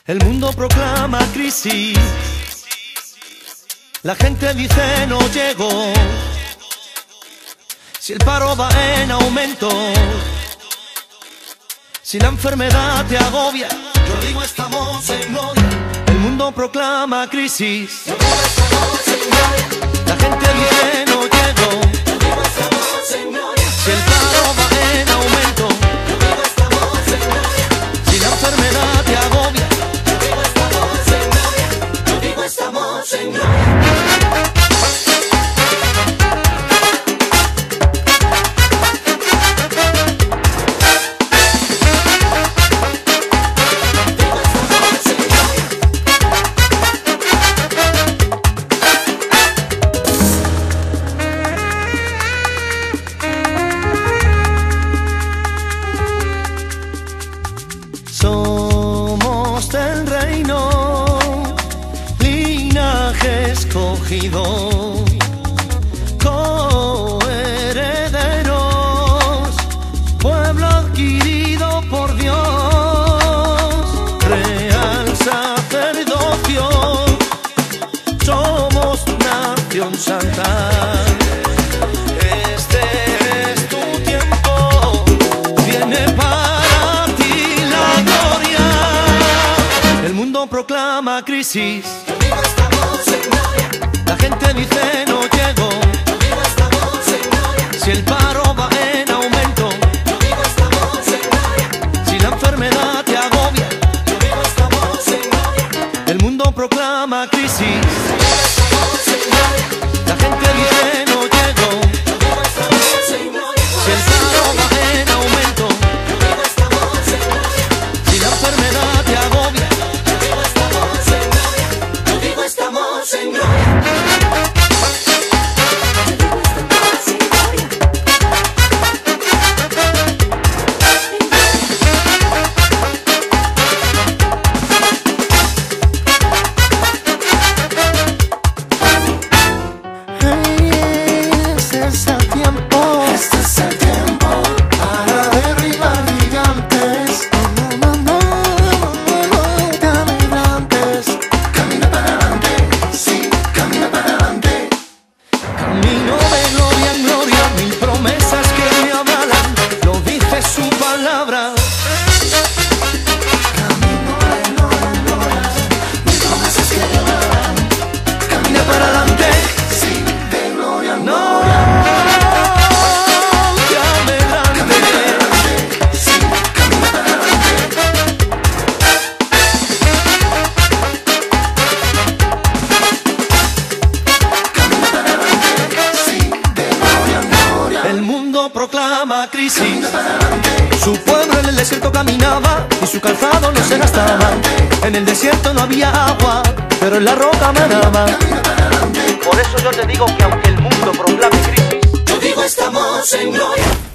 El mundo proclama crisis, la gente dice no llego. Si el paro va en aumento, si la enfermedad te agobia, yo digo estamos en gloria. El mundo proclama crisis, la gente dice no llego. Si el paro va en aumento, si la enfermedad te agobia, yo digo estamos en gloria. Somos del reino, linaje escogido, coherederos, pueblo adquirido por Dios, real sacerdocio, somos nación santa. Este es tu tiempo, viene para ti la gloria. El mundo proclama crisis, la gente dice no llego. Si el paro va en aumento, si la enfermedad te agobia, el mundo proclama crisis, la gente dice no llego. Si el paro va en aumento, si la enfermedad te agobia, yo digo estamos en gloria. Este es el tiempo para derribar gigantes. Caminantes, camina para adelante, sí, camina para adelante. Camino de gloria en gloria, mil promesas que me avalan, lo dice su palabra. Camino de gloria en gloria, mil promesas que me avalan. Camina para adelante, sí, de gloria en gloria. El mundo proclama crisis, su pueblo en el desierto caminaba y su calzado no se gastaba. En el desierto no había agua, pero en la roca manaba. Por eso yo te digo que aunque el mundo proclame crisis, Yo digo estamos en gloria.